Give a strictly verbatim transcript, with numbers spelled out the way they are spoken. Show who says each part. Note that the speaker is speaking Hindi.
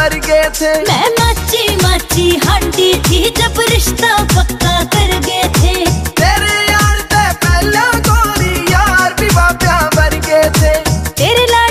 Speaker 1: भर गए थे।
Speaker 2: मैं माची माची हांडी थी जब रिश्ता पक्का कर गए थे।
Speaker 1: तेरे यार ते पहला गोरी यार भी वापिया भर गए थे।
Speaker 2: तेरे